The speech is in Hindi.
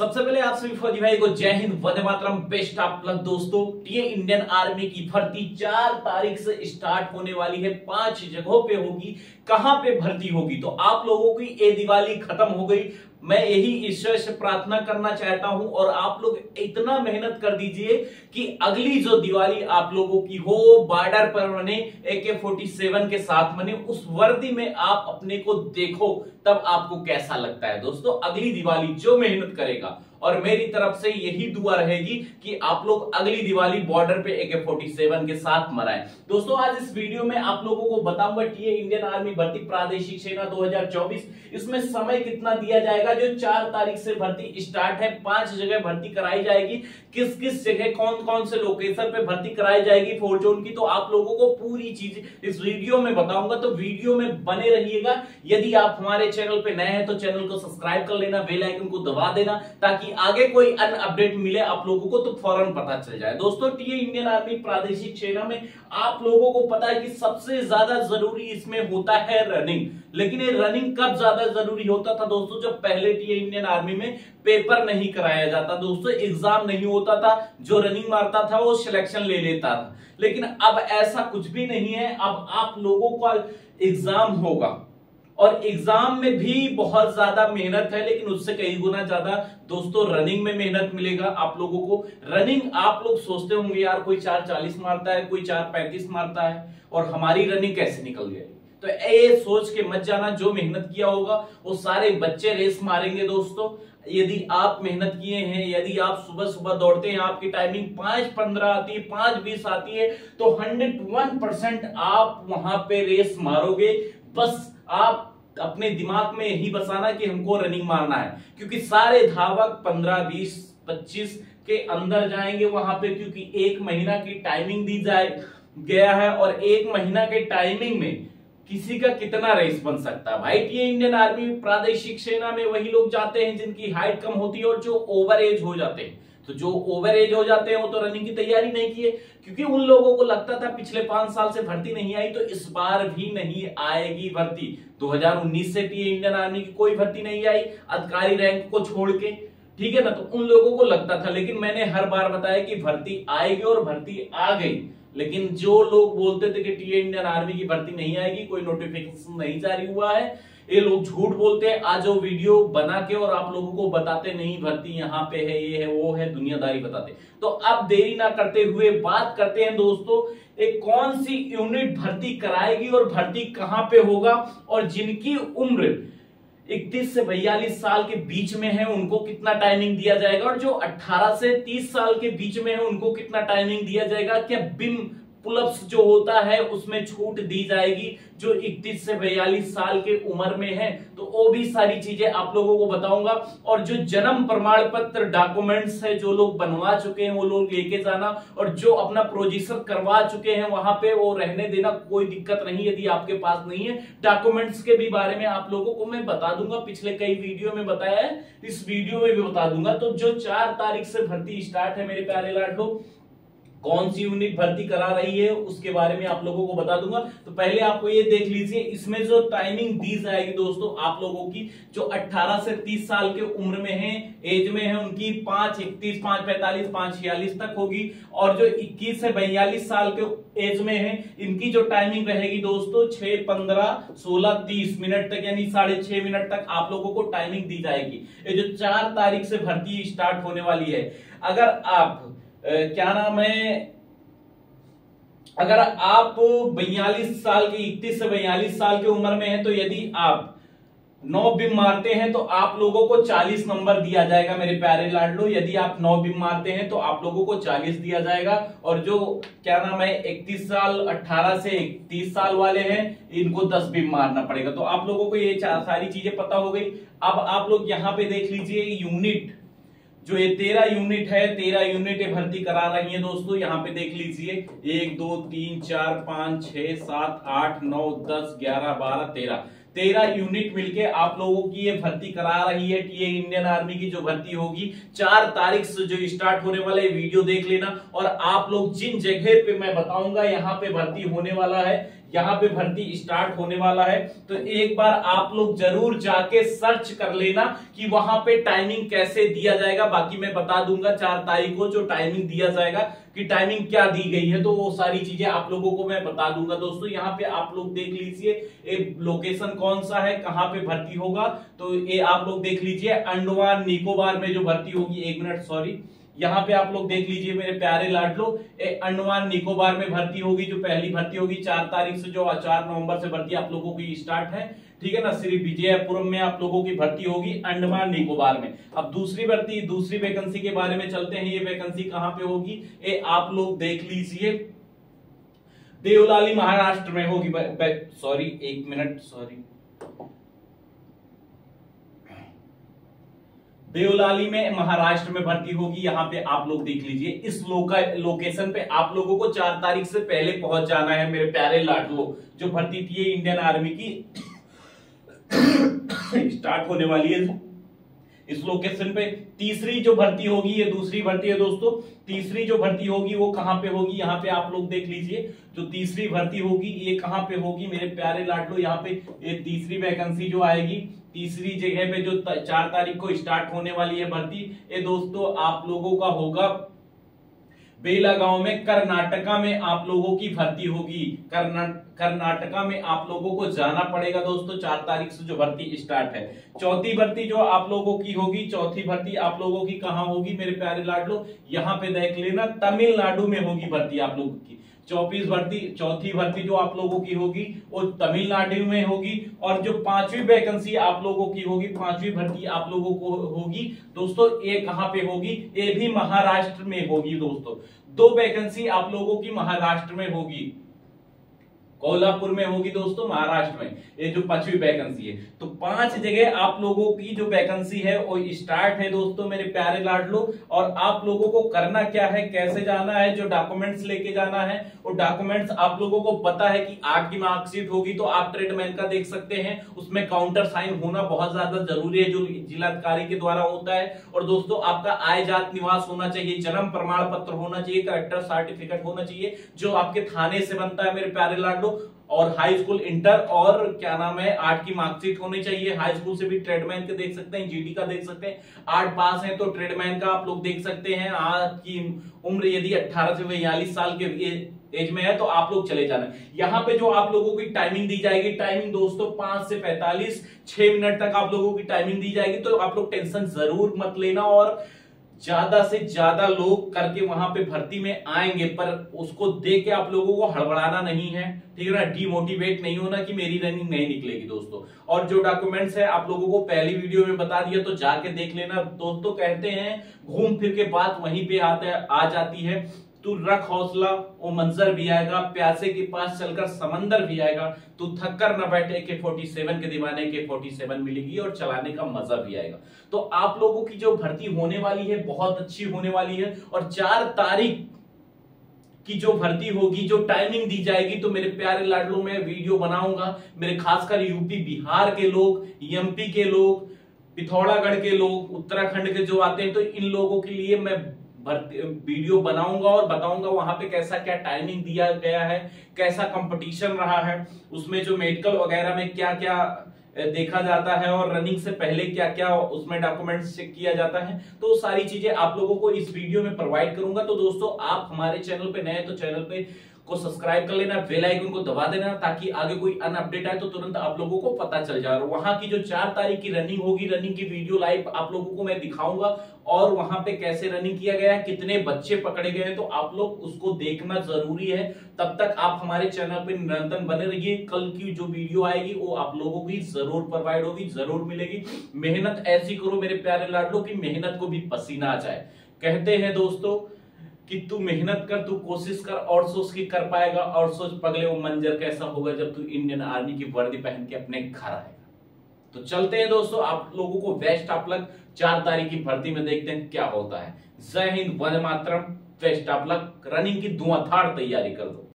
सबसे पहले आप सभी फौजी भाई को जय हिंद, वंदे मातरम, बेस्ट ऑफ लक। दोस्तों, टीए इंडियन आर्मी की भर्ती 4 तारीख से स्टार्ट होने वाली है। 5 जगहों पे होगी। कहां पे भर्ती होगी? तो आप लोगों की ये दिवाली खत्म हो गई। मैं यही ईश्वर से प्रार्थना करना चाहता हूं और आप लोग इतना मेहनत कर दीजिए कि अगली जो दिवाली आप लोगों की हो बॉर्डर पर बने, AK-47 के साथ बने, उस वर्दी में आप अपने को देखो, तब आपको कैसा लगता है। दोस्तों, अगली दिवाली जो मेहनत करेगा, और मेरी तरफ से यही दुआ रहेगी कि आप लोग अगली दिवाली बॉर्डर पे AK-47 के साथ मनाएं। दोस्तों, आज इस वीडियो में आप लोगों को बताऊंगा टीए इंडियन आर्मी भर्ती प्रादेशिक सेना 2024, इसमें समय कितना दिया जाएगा। जो 4 तारीख से भर्ती स्टार्ट है, 5 जगह भर्ती कराई जाएगी। किस किस जगह कौन कौन से लोकेशन पे भर्ती कराई जाएगी फोर जोन की, तो आप लोगों को पूरी चीज इस वीडियो में बताऊंगा। तो वीडियो में बने रहिएगा। यदि आप हमारे चैनल पे नए हैं तो चैनल को सब्सक्राइब कर लेना, बेल आइकन को दबा देना, ताकि आगे कोई अन्य अपडेट मिले आप लोगों को तो फौरन पता चल जाए। दोस्तों, टीए इंडियन आर्मी प्रादेशिक सेना में आप लोगों को पता है कि सबसे ज्यादा जरूरी इसमें होता है रनिंग। लेकिन ये रनिंग कब ज्यादा जरूरी होता था दोस्तों? जब पहले टीए इंडियन आर्मी में पेपर नहीं कराया जाता, दोस्तों एग्जाम नहीं होता था, जो रनिंग मारता था वो सिलेक्शन ले लेता था। लेकिन अब ऐसा कुछ भी नहीं है। अब आप लोगों का एग्जाम होगा और एग्जाम में भी बहुत ज्यादा मेहनत है, लेकिन उससे कई गुना ज्यादा दोस्तों रनिंग में मेहनत मिलेगा आप लोगों को। रनिंग आप लोग सोचते होंगे यार कोई 4:40 मारता है, कोई 4:35 मारता है, और हमारी रनिंग कैसे निकल गई? तो ये सोच के मत जाना। जो मेहनत किया होगा वो सारे बच्चे रेस मारेंगे। दोस्तों, यदि आप मेहनत किए हैं, यदि आप सुबह सुबह दौड़ते हैं, आपकी टाइमिंग 5:15 आती है, 5:20 आती है, तो 101% आप वहां पे रेस मारोगे। बस आप अपने दिमाग में यही बसाना कि हमको रनिंग मारना है, क्योंकि सारे धावक 15, 20, 25 के अंदर जाएंगे वहां पे, क्योंकि 1 महीना की टाइमिंग दी गया है। और 1 महीना के टाइमिंग में किसी का कितना रेस बन सकता है भाई? टीए इंडियन आर्मी प्रादेशिक सेना में वही लोग जाते हैं जिनकी हाइट कम होती है और जो ओवर एज हो जाते हैं। तो जो ओवर एज हो जाते हैं वो तो रनिंग की तैयारी नहीं किए, क्योंकि उन लोगों को लगता था पिछले 5 साल से भर्ती नहीं आई, तो इस बार भी नहीं आएगी भर्ती। 2019 से टीए इंडियन आर्मी की कोई भर्ती नहीं आई अधिकारी रैंक को छोड़ के, ठीक है ना। तो उन लोगों को लगता था, लेकिन मैंने हर बार बताया कि भर्ती आएगी और भर्ती आ गई। लेकिन जो लोग बोलते थे कि टीए इंडियन आर्मी की भर्ती नहीं आएगी, कोई नोटिफिकेशन नहीं जारी हुआ है, ये लोग झूठ बोलते हैं। आज वो वीडियो बना के और आप लोगों को बताते नहीं भर्ती यहाँ पे है, ये है, वो है, दुनियादारी बताते। तो अब देरी ना करते हुए बात करते हैं दोस्तों, एक कौन सी यूनिट भर्ती कराएगी और भर्ती कहां पे होगा, और जिनकी उम्र 31 से 42 साल के बीच में है उनको कितना टाइमिंग दिया जाएगा, और जो 18 से 30 साल के बीच में है उनको कितना टाइमिंग दिया जाएगा। क्या बिम पुलअप्स जो होता है उसमें छूट दी जाएगी जो 31 से 42 साल के उम्र में है? तो वो भी सारी चीजें आप लोगों को बताऊंगा। और जो जन्म प्रमाण पत्र डॉक्यूमेंट्स है जो लोग बनवा चुके हैं वो लोग लेके जाना, और जो अपना प्रोजेक्शन करवा चुके हैं वहां पे वो रहने देना, कोई दिक्कत नहीं यदि आपके पास नहीं है। डॉक्यूमेंट्स के भी बारे में आप लोगों को मैं बता दूंगा, पिछले कई वीडियो में बताया है, इस वीडियो में भी बता दूंगा। तो जो 4 तारीख से भर्ती स्टार्ट है मेरे प्यारे लाडलो, कौन सी यूनिट भर्ती करा रही है उसके बारे में आप लोगों को बता दूंगा। तो पहले आपको ये देख लीजिए, इसमें जो टाइमिंग दी जाएगी दोस्तों आप लोगों की, जो 18 से 30 साल के उम्र में है, एज में है, उनकी 5:31, 5:45, 5:46 तक होगी। और जो 21 से 42 साल के एज में है, इनकी जो टाइमिंग रहेगी दोस्तों 6:15, 16:30 मिनट तक, यानी 6.5 मिनट तक आप लोगों को टाइमिंग दी जाएगी। ये जो 4 तारीख से भर्ती स्टार्ट होने वाली है, अगर आप क्या नाम है, अगर आप 42 साल के, 31 से 42 साल की उम्र में है, तो यदि आप 9 बिम मारते हैं तो आप लोगों को 40 नंबर दिया जाएगा मेरे प्यारे लाडलो। यदि आप 9 बिम मारते हैं तो आप लोगों को 40 दिया जाएगा। और जो क्या नाम है 31 साल, 18 से 31 साल वाले हैं, इनको 10 बिम मारना पड़ेगा। तो आप लोगों को ये सारी चीजें पता हो गई। अब आप लोग यहाँ पे देख लीजिए यूनिट, जो ये 13 यूनिट है, 13 यूनिट भर्ती करा रही है दोस्तों। यहाँ पे देख लीजिए 1, 2, 3, 4, 5, 6, 7, 8, 9, 10, 11, 12, 13 यूनिट मिलके आप लोगों की ये भर्ती करा रही है। टीए इंडियन आर्मी की जो भर्ती होगी 4 तारीख से जो स्टार्ट होने वाला है, वीडियो देख लेना। और आप लोग जिन जगह पे मैं बताऊंगा यहाँ पे भर्ती होने वाला है, यहाँ पे भर्ती स्टार्ट होने वाला है। तो एक बार आप लोग जरूर जाके सर्च कर लेना कि वहां पे टाइमिंग कैसे दिया जाएगा। बाकी मैं बता दूंगा 4 तारीख को जो टाइमिंग दिया जाएगा कि टाइमिंग क्या दी गई है, तो वो सारी चीजें आप लोगों को मैं बता दूंगा। दोस्तों यहाँ पे आप लोग देख लीजिए लोकेशन कौन सा है, कहां पे भर्ती होगा। तो ये आप लोग देख लीजिए अंडमान निकोबार में जो भर्ती होगी, 1 मिनट सॉरी, यहाँ पे आप लोग देख लीजिए मेरे प्यारे लाडलो, अंडमान निकोबार में भर्ती होगी। जो पहली भर्ती होगी 4 तारीख से, जो 4 नवंबर से भर्ती आप लोगों की स्टार्ट है, ठीक है ना। श्री विजयपुरम में आप लोगों की भर्ती होगी अंडमान निकोबार में। अब दूसरी भर्ती, दूसरी वैकेंसी के बारे में चलते हैं। ये वैकेंसी कहां पे होगी, ये आप लोग देख लीजिए, देवलाली महाराष्ट्र में होगी। सॉरी 1 मिनट सॉरी, देवलाली में महाराष्ट्र में भर्ती होगी। यहाँ पे आप लोग देख लीजिए, इस लोकेशन पे आप लोगों को 4 तारीख से पहले पहुंच जाना है मेरे प्यारे लाडलो। जो भर्ती थी इंडियन आर्मी की स्टार्ट होने वाली है इस लोकेशन पे। तीसरी जो भर्ती होगी, ये दूसरी भर्ती है दोस्तों, तीसरी जो भर्ती होगी वो कहां पे होगी, यहाँ पे आप लोग देख लीजिए। जो तीसरी भर्ती होगी ये कहां पे होगी मेरे प्यारे लाडलो, यहाँ पे ये तीसरी वैकेंसी जो आएगी, तीसरी जगह पे जो 4 तारीख को स्टार्ट होने वाली है भर्ती, ये दोस्तों आप लोगों का होगा बेलागांव में, कर्नाटका में आप लोगों की भर्ती होगी। कर्नाटका में आप लोगों को जाना पड़ेगा दोस्तों। 4 तारीख से जो भर्ती स्टार्ट है। चौथी भर्ती जो आप लोगों की होगी, चौथी भर्ती आप लोगों की कहां होगी मेरे प्यारे लाडलो, यहाँ पे देख लेना, तमिलनाडु में होगी भर्ती आप लोगों की। चौथी भर्ती जो आप लोगों की होगी वो तमिलनाडु में होगी। और जो 5वीं वैकेंसी आप लोगों की होगी, 5वीं भर्ती आप लोगों को होगी दोस्तों, ये कहां पे होगी, ये भी महाराष्ट्र में होगी दोस्तों। 2 वैकेंसी आप लोगों की महाराष्ट्र में होगी, कोल्हापुर में होगी दोस्तों, महाराष्ट्र में, ये जो 5वीं वैकेंसी है। तो 5 जगह आप लोगों की जो वैकेंसी है वो स्टार्ट है दोस्तों मेरे प्यारे लाडलो। और आप लोगों को करना क्या है, कैसे जाना है, जो डॉक्यूमेंट्स लेके जाना है वो डॉक्यूमेंट्स आप लोगों को पता है कि 8 की मार्कशीट होगी, तो आप ट्रेडमैन का देख सकते हैं, उसमें काउंटर साइन होना बहुत ज्यादा जरूरी है जो जिलाधिकारी के द्वारा होता है। और दोस्तों आपका आय जात निवास होना चाहिए, जन्म प्रमाण पत्र होना चाहिए, कलेक्टर सर्टिफिकेट होना चाहिए जो आपके थाने से बनता है मेरे प्यारे लाडलो। और हाई स्कूल इंटर और क्या नाम है 8 की मार्कशीट होनी चाहिए। हाई स्कूल से भी ट्रेडमैन के देख सकते हैं, जीडी का देख सकते हैं। 8 पास है तो ट्रेडमैन का आप लोग देख सकते हैं। आपकी उम्र यदि 18 से 42 साल के एज में है तो आप लोग चले जाना। यहाँ पे जो आप लोगों की टाइमिंग दी जाएगी, टाइमिंग दोस्तों 5 से 45 6 मिनट तक आप लोगों की टाइमिंग दी जाएगी। तो आप लोग टेंशन जरूर मत लेना और ज्यादा से ज्यादा लोग करके वहां पे भर्ती में आएंगे, पर उसको देख के आप लोगों को हड़बड़ाना नहीं है, ठीक है ना, डिमोटिवेट नहीं होना कि मेरी रनिंग नहीं निकलेगी दोस्तों। और जो डॉक्यूमेंट्स है आप लोगों को पहली वीडियो में बता दिया, तो जाके देख लेना दोस्तों। कहते हैं घूम फिर के बात वहीं पे आ जाती है। तू रख हौसला, वो मंजर भी आएगा, प्यासे के पास चलकर समंदर भी आएगा। तू थक कर न बैठे, AK-47 के दीवाने AK-47 मिलेगी और चलाने का मजा भी आएगा। तो आप लोगों की जो भर्ती होने वाली है बहुत अच्छी होने वाली है। और 4 तारीख की जो भर्ती होगी, जो टाइमिंग दी जाएगी, तो मेरे प्यारे लाडलों में वीडियो बनाऊंगा। मेरे खासकर यूपी बिहार के लोग, MP के लोग, पिथौरागढ़ के लोग, उत्तराखंड के जो आते हैं, तो इन लोगों के लिए मैं वीडियो बनाऊंगा और बताऊंगा वहां पे कैसा क्या टाइमिंग दिया गया है, कैसा कंपटीशन रहा है, उसमें जो मेडिकल वगैरह में क्या क्या देखा जाता है और रनिंग से पहले क्या क्या उसमें डॉक्यूमेंट्स चेक किया जाता है। तो सारी चीजें आप लोगों को इस वीडियो में प्रोवाइड करूंगा। तो दोस्तों आप हमारे चैनल पे नए तो चैनल पे को सब्सक्राइब कर लेना, बेल आइकन को दबा देना, ताकि आगे कोई अन अपडेट आए तो तुरंत आप लोगों को पता चल जाए। वहां की जो 4 तारीख की रनिंग होगी, रनिंग की वीडियो लाइव आप लोगों को मैं दिखाऊंगा और वहां पे कैसे रनिंग किया गया है, कितने बच्चे पकड़े गए हैं, तो आप लोग उसको देखना जरूरी है। तब तक आप हमारे चैनल पे निरंतर बने रहिए। कल की जो वीडियो आएगी वो आप लोगों की जरूर प्रोवाइड होगी, जरूर मिलेगी। मेहनत ऐसी करो मेरे प्यारे लाडलो की मेहनत को भी पसीना आ जाए। कहते हैं दोस्तों कि तू मेहनत कर, तू कोशिश कर और सोच के कर पाएगा, और सोच पगले वो मंजर कैसा होगा जब तू इंडियन आर्मी की वर्दी पहन के अपने घर आएगा। तो चलते हैं दोस्तों, आप लोगों को बेस्ट ऑफ लक। 4 तारीख की भर्ती में देखते हैं क्या होता है। जय हिंद, वंदे मातरम, बेस्ट ऑफ लक। रनिंग की धुआंधार तैयारी कर दो।